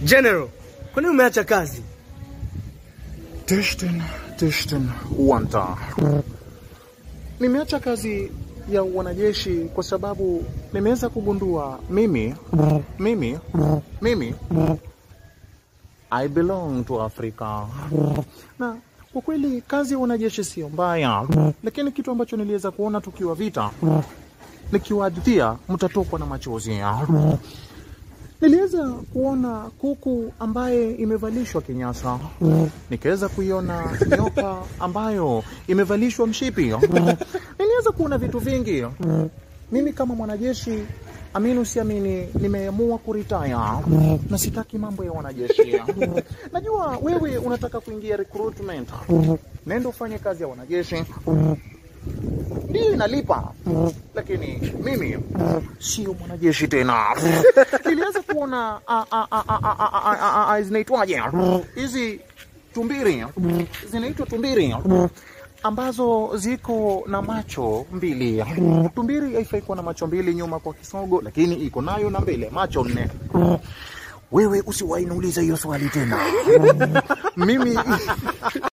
General, kwa nini umeacha kazi? Tishtin, Wanta. Nimeacha kazi ya wanajeshi kwa sababu nimeweza kugundua mimi I belong to Africa. Na kwa kweli kazi ya wanajeshi sio mbaya, lakini kitu ambacho niliweza kuona tukiwa vita, nikiwaadhia mtatokwa na machozi. Niliweza kuona kuku ambaye imevalishwa kinyasa. Nikaweza kuiona nyoka ambayo imevalishwa mshipi. Niliweza kuona vitu vingi. Mimi kama mwanajeshi, amini usiamini, nimeamua kuritaya na sitaki mambo ya wanajeshi. Najua wewe unataka kuingia recruitment. Nenda ufanye kazi ya wanajeshi. Ndio inalipa, lakini mimi sio mwanajeshi tena. Nilianza kuona zinaitwaje hizi tumbiri, zinaitwa tumbiri ambazo ziko na macho mbili. Tumbiri haifai kuwa na macho mbili nyuma kwa kisogo, lakini iko nayo na mbele macho 4. Wewe usiwahi niuliza hiyo swali tena. Mimi